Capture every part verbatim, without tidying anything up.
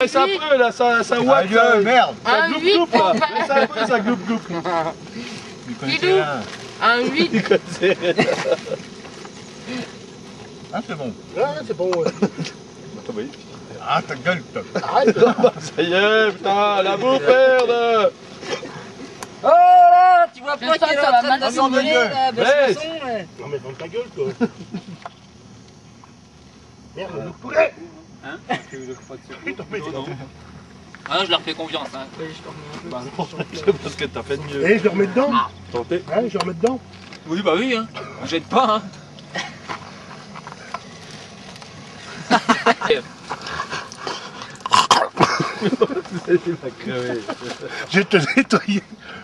laisse un peu là, ça, ça ouate. Adieu, merde. Ça Un gloup huit gloup là. pour vingt. Laisse un peu, ça gloup gloup. Pilou, un huit. Ah, c'est bon. Ah, c'est bon, ouais. Ah, ta gueule, toi. Arrête. Ça y est, putain, la bouffe merde. Oh là, tu vois Je pas sens qu'il est que ça en va train mal de dans s'envoler gueule. là, baisse Ouais. le son, ouais. Non, mais ferme ta gueule, toi. Merde, le poulet. Hein T'en mets dedans. Ah, je leur fais confiance. Hein. Bah non, c'est parce que t'as fait de mieux. Eh, je le remets dedans. Tentez. Ouais, je le remets dedans. Oui, bah oui, hein. On jette pas, hein. Il va crever. Je vais te nettoyer.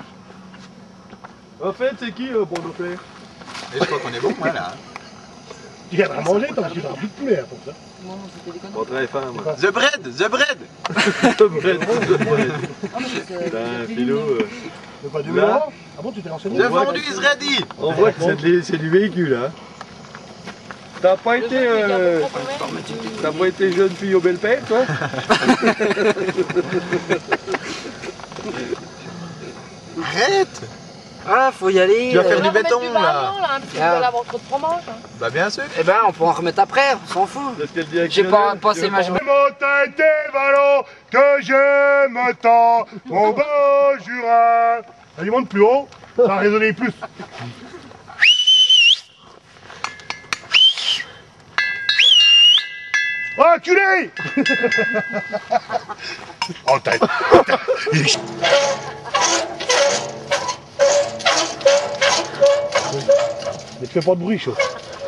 En fait, c'est qui euh, pour nous faire? Et je crois qu'on est bon, voilà. Tu viendras manger tant que tu n'auras plus de poulet pour ça. Non, c'était des conneries. Bon, très fin, moi. The bread, the bread. Le bread, le bread. Ah, mais c'est- Putain, c'est Philo, fini. euh, Le pas du Là. mélange. Ah bon, tu t'es renseigné? The On voit vendu is ready. on voit que c'est de- c'est du véhicule, hein. T'as pas été, euh, t'as pas été jeune fille au bel-père, toi? Arrête. Ah, faut y aller. Tu vas faire euh, du On va béton, remettre du là. ballon, là, un petit peu Ah. à l'avant trop de fromage. hein. Bah bien sûr. Eh ben, on pourra en remettre après, on s'en fout. Parce que le directeur. J'ai pas passé ma journée. Mon tête et ballon que j'aime tant, mon beau Jura. Allez, monte plus haut, ça va résonner plus. Oh, enculé. Oh, t'as... t'as- Mais tu fais pas de bruit, chaud.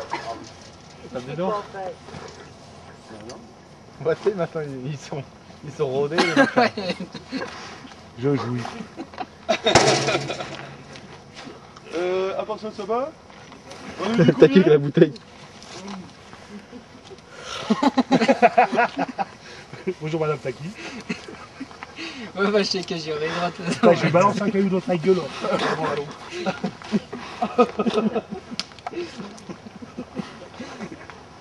Bah, tu sais, maintenant, ils sont, ils sont rodés, les machins. Je jouis. Euh, à part ça, ça va? T'as qui avec la bouteille? Bonjour Madame Taki. Ouais, bah, je sais que j'irai droite. Putain, je balance un caillou dans ta gueule. Là.